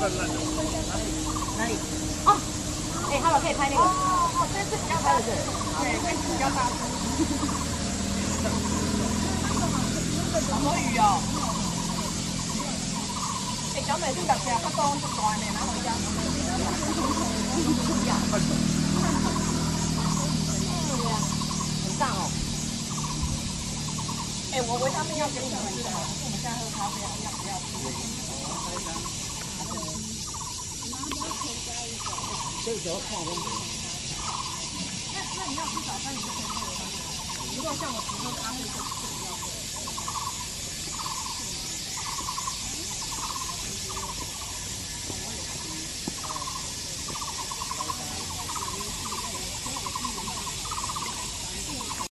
哪里？哦，哎，他们可以拍那个。 哦，这次比较大只，对，这次比较大只。好多鱼哦！哎，小美，你特别较多就大呢，拿回家。 很大哦。 哎，我维他命要给你们吃的，可是我们现在喝咖啡，要不要吃？ 这个时候看我。 那你要吃早餐，你就可以喝维他命。如果像我只喝咖啡就。